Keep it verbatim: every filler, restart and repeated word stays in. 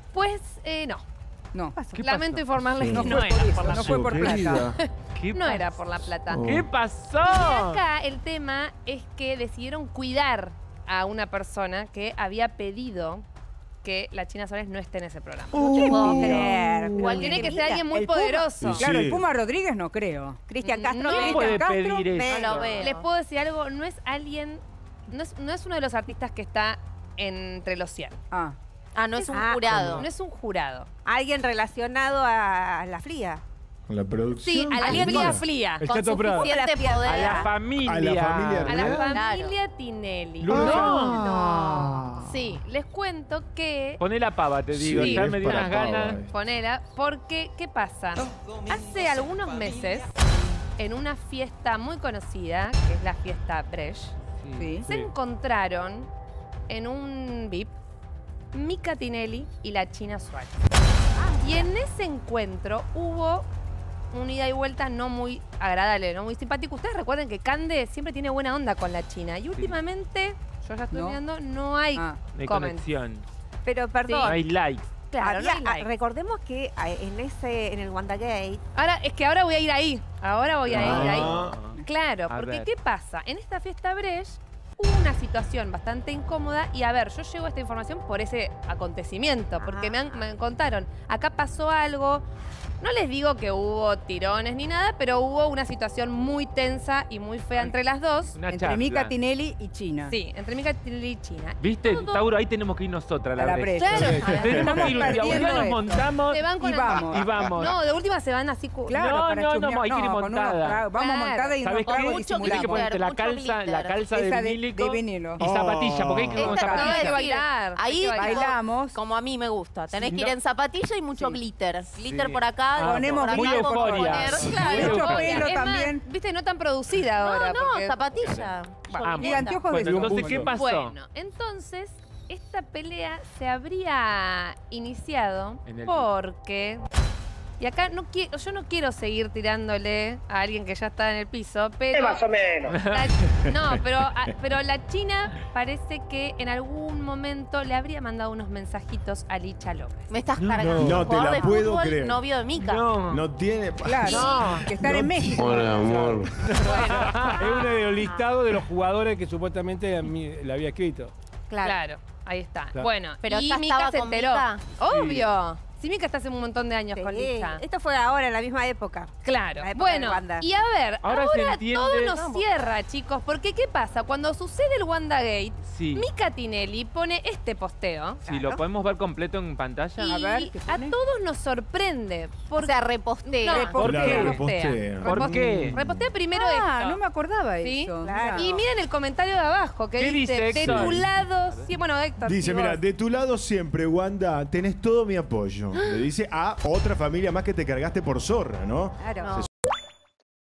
Pues, eh, no. No. Lamento informarles Sí. que No, no, fue era por, por la no fue por Querida. plata. ¿Qué No pasó? era por la plata. Oh. ¿Qué pasó? Y acá el tema es que decidieron cuidar a una persona que había pedido que la China Suárez no esté en ese programa. No te puedo creer. Igual tiene que ser alguien muy El Puma- poderoso. Sí. Claro, el Puma Rodríguez no creo. Cristian Mm, Castro. no. ¿Quién me- puede Castro, pedir me eso? lo veo. Les puedo decir algo, no es alguien, no es, no es uno de los artistas que está entre los cien. Ah. Ah, no es un Ah, jurado. No es un jurado. Alguien relacionado a la fría. Con la producción. Sí, a la Alguien fría con- fría. El Con Chato Prado. suficiente poder. A la familia. A la familia A la ¿Real? familia Tinelli. Lulu Ah. Sí, les cuento que... Poné la pava, te digo. Sí, ya es me dio para unas pava, ganas. eh. Ponela, porque, ¿qué pasa? Hace algunos meses, en una fiesta muy conocida, que es la fiesta Brecht, Sí. se encontraron en un V I P Mica Tinelli y la China Suárez. Y en ese encuentro hubo un ida y vuelta no muy agradable, no muy simpático. Ustedes recuerden que Cande siempre tiene buena onda con la China. Y últimamente, yo ya estoy ¿No? mirando, no hay Ah. De comments. conexión. Pero No perdón. hay likes. Claro, no había- hay like. ah, recordemos que ah, en ese, en el WandaGate, Ahora, es que ahora voy a ir ahí. Ahora voy a ir ahí. Ah. Claro, A porque ver. ¿qué pasa? En esta fiesta Brecht hubo una situación bastante incómoda y a ver, yo llego a esta información por ese acontecimiento, porque me, han- me contaron, acá pasó algo, no les digo que hubo tirones ni nada, pero hubo una situación muy tensa y muy fea entre las dos. Una Entre charla. Mica Tinelli y China. Sí, entre Mica Tinelli y China. ¿Viste, Todo- Tauro? Ahí tenemos que ir nosotras a A la la brecha. brecha. Claro. Tenemos que ir un Estamos día. Un día perdiendo nos esto. montamos Se van con Y el- vamos. y vamos. No, de última se van así. cu- Claro, No, para no, no, chusmear. hay que ir con unos montada. tragos. Vamos Claro. montada y unos ¿Sabes qué? tragos Mucho Tienes que disimulados. glitter. ponerte la mucho calza, la glitter. calza de Esa de, vinílico de vinilo. y zapatilla, porque hay que ir con Esta no zapatillas. hay que es bailar. Ahí hay que bailar. Bailamos. como a mí me gusta. Tenés Sí, que ir no. en zapatilla y mucho Sí. glitter. Glitter Sí. por acá, Ah, Ponemos por acá, muy por euforia. poner. Sí. Claro. Mucho Obvio. pelo Es más, también. viste, no tan producida ahora. No, no, porque- zapatilla. Vamos. Y anteojos de Bueno, luz. entonces, ¿qué pasó? Bueno, entonces, esta pelea se habría iniciado En el- porque... Y acá no quiero, yo no quiero seguir tirándole a alguien que ya está en el piso, pero... Más o menos. la- no, pero, a- pero la China parece que en algún momento le habría mandado unos mensajitos a Licha López. Me estás No, cargando. no te Jugador la de puedo fútbol, creer. novio de Mica. No. No tiene. Claro. No. Que estar No en México. Hola, amor. Es uno de los listados de los jugadores que supuestamente a mí le había escrito. Claro. Claro, ahí está. Claro. Bueno, Pero y ya Mica estaba se con enteró. Mica. Obvio. Si Mica está hace un montón de años Sí. con Licha. Esto fue ahora, en la misma época. Claro. La época Bueno, de Wanda. y a ver, Ahora ahora, se entiende- todo nos Vamos. cierra, chicos, porque ¿qué pasa? Cuando sucede el WandaGate, Sí. Mica Tinelli pone este posteo Si lo podemos ver completo en pantalla. y A ver, ¿qué a pone? todos nos sorprende. O Porque sea, repostea. No, Repostea. Claro, repostea. repostea. ¿Por Repostea. qué? Repostea primero Ah, esto. no me acordaba ¿Sí? eso. Claro. Y miren el comentario de abajo que ¿Qué dice, dice de Héctor? tu lado, sí, bueno, Héctor. Dice, sí, mira, vos. de tu lado siempre, Wanda, tenés todo mi apoyo. Le dice a otra familia más que te cargaste por zorra, ¿no? Claro. Se